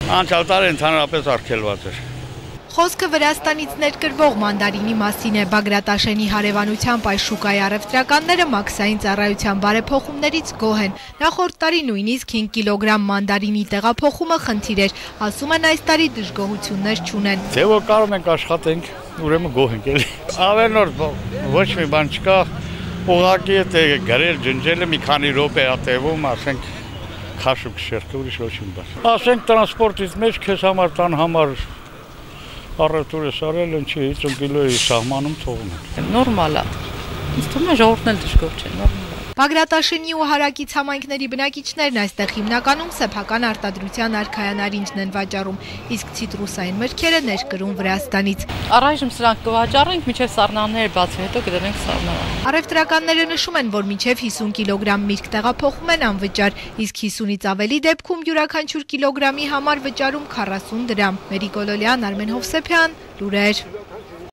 Անցյալ տարի ընդհանրապես արգելված էր։ Խոսքը Վրաստանից ներկրվող մանդարինի մասին է։ Բագրատաշենի հարևանությամբ այս շուկայի առևտրականները մաքսային ծառայության բարեփոխումներից գոհ են։ Նախորդ տարի նույնիսկ 5 կիլոգրամ մանդարինի տեղափոխումը խնդիր էր, ասում են այս տարի դժգոհություններ չունեն։ Դե որ կարող ենք աշխատենք, ուրեմն գոհ ենք էլի։ Ավելորդ ոչ մի բան չկա, ուղղակի է գրել ջնջելը մի քանի րոպե է տևում, ասենք քաշուկ շերտը ուրիշ ոչ մի բան։ Ասենք տրանսպորտից մեջ քեզ համար տան համար առևտուրը սարել են չի 50 կիլոյի սահմանում թողում են։ Նորմալ է։ Ինձ թվում է ժողովուրդն էլ դժգոհ չէ, նորմալ է։ Բագրատաշենի ու հարակից համայնքների բնակիչներն այստեղ հիմնականում սեփական արտադրության արքայանարինջն են վաճառում, իսկ ցիտրուսային մրգերը ներկրում Վրաստանից։ Առայժմ սրանք կվաճառենք, մինչև սառնաները բացվի, հետո կդնենք սառնարան։ Առևտրականները նշում են, որ մինչև 50 կիլոգրամ միրգ տեղափոխում են անվճար, իսկ 50-ից ավելի դեպքում յուրաքանչյուր կիլոգրամի համար վճարում 40 դրամ։ Մերի Գոլոլյան, Արմեն Հովսեփյան, լուրեր։